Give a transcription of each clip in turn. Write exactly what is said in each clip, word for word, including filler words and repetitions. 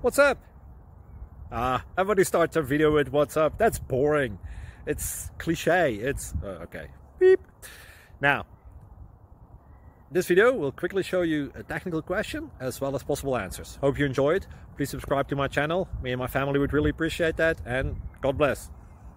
What's up? Ah, everybody starts a video with what's up. That's boring. It's cliche. It's uh, okay. Beep. Now, this video will quickly show you a technical question as well as possible answers. Hope you enjoyed. Please subscribe to my channel. Me and my family would really appreciate that, and God bless.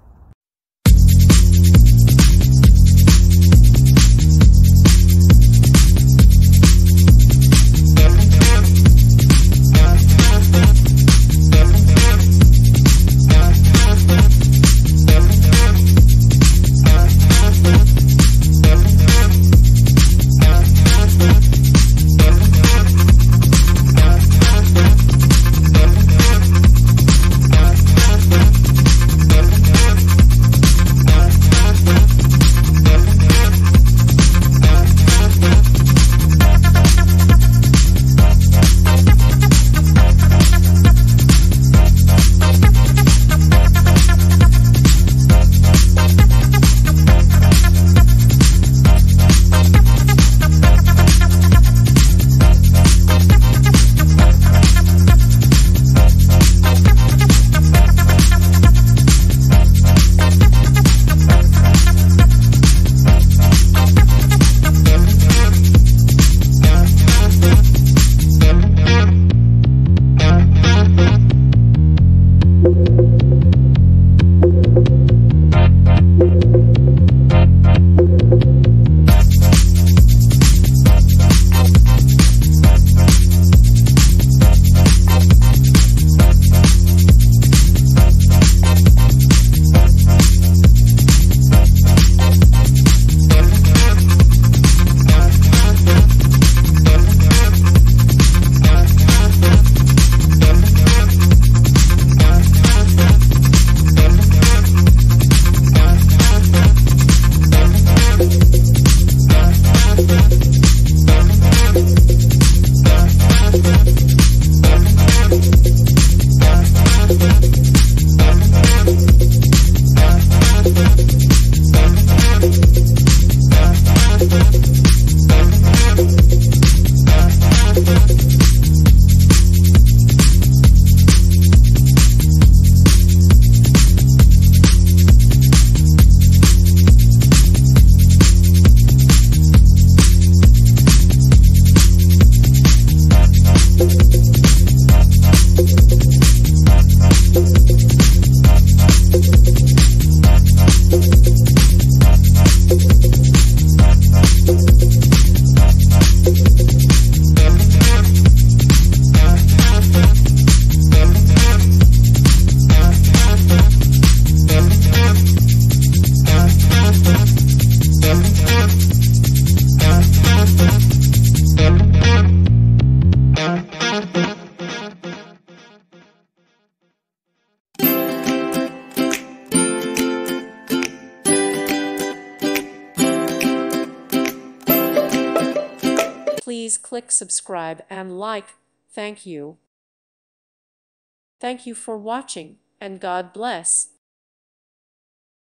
Please click subscribe and like. Thank you. Thank you for watching, and God bless.